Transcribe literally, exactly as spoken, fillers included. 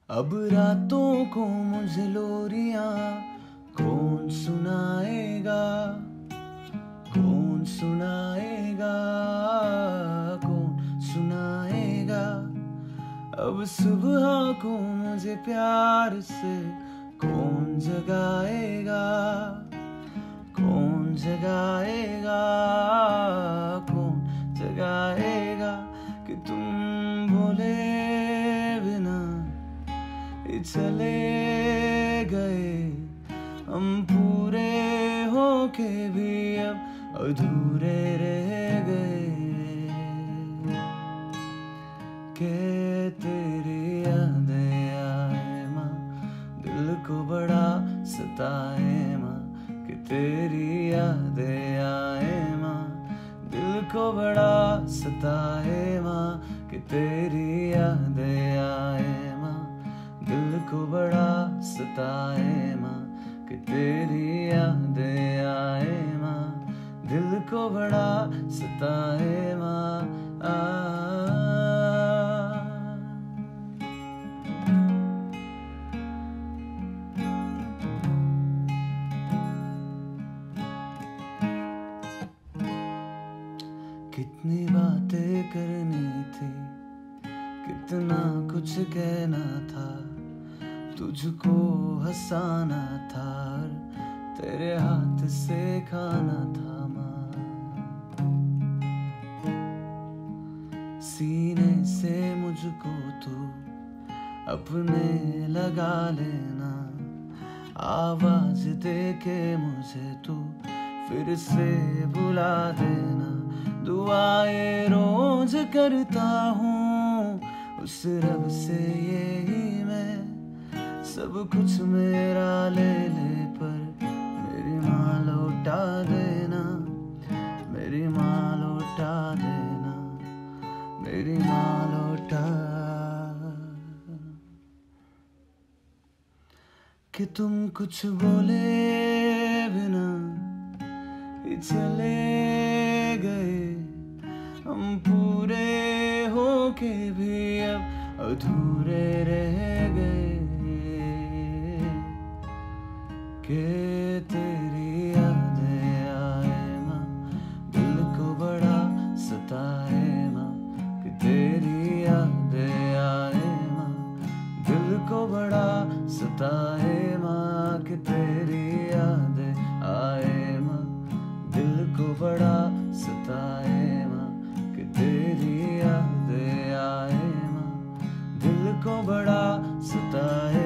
अब रातों को मुझे लोरियां कौन सुनाएगा, कौन सुनाएगा, कौन सुनाएगा। अब सुबह को मुझे प्यार से कौन जगाएगा, कौन जगाएगा, कौन जगाएगा। कि तुम बोले बिना ही चले गए, हम पूरे होके भी अब अधूरे रह गए। के तेरी यादें आए माँ, दिल को बड़ा सताए माँ। कि तेरी यादें आए माँ, दिल को बड़ा सताए माँ। कि तेरी यादें आए माँ, दिल को बड़ा सताए माँ। कि तेरी यादें आए माँ, दिल को बड़ा सताए माँ। आ कितनी बातें करनी थी, कितना कुछ कहना था, तुझको हंसाना था, तेरे हाथ से खाना था माँ। सीने से मुझको तू अपने लगा लेना, आवाज दे के मुझे तू फिर से बुला देना। दुआएं रोज करता हूँ उस रब से यही मैं, सब कुछ मेरा ले ले पर मेरी माँ लौटा देना, मेरी माँ लौटा देना, मेरी माँ लौटा। कि तुम कुछ बोले बिना ही चले गए, हम पूरे होके भी अब अधूरे रह गए। के तेरी यादें आए माँ, दिल को बड़ा सताए माँ। कि तेरी यादें आए माँ, दिल को बड़ा सताए माँ। कि तेरी यादें आए माँ, दिल को बड़ा सताए माँ। कि तेरी यादें आए माँ, दिल को बड़ा सताए।